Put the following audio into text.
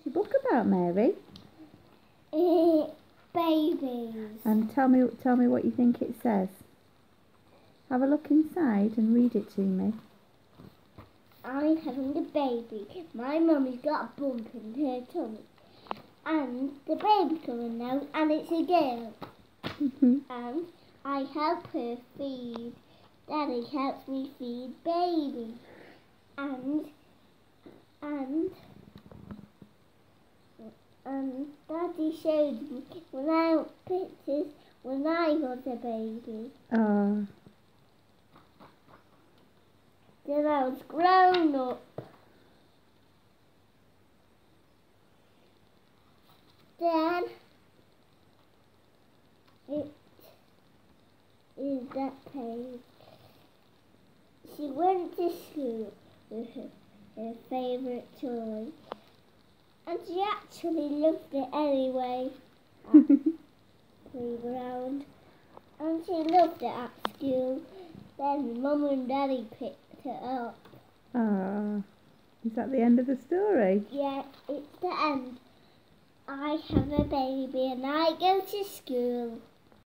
What's your book about, Mary? Babies. And tell me what you think it says. Have a look inside and read it to me. I'm having a baby. My mummy's got a bump in her tummy. And the baby's coming out, and it's a girl. And I help her feed. Daddy helps me feed baby. And Daddy showed me pictures when I was a baby. Oh. Then I was grown up. Then it is that page. She went to school with her favourite toy. And she actually loved it anyway. Playground. And she loved it at school. Then Mum and Daddy picked it up. Ah, is that the end of the story? Yeah, it's the end. I have a baby and I go to school.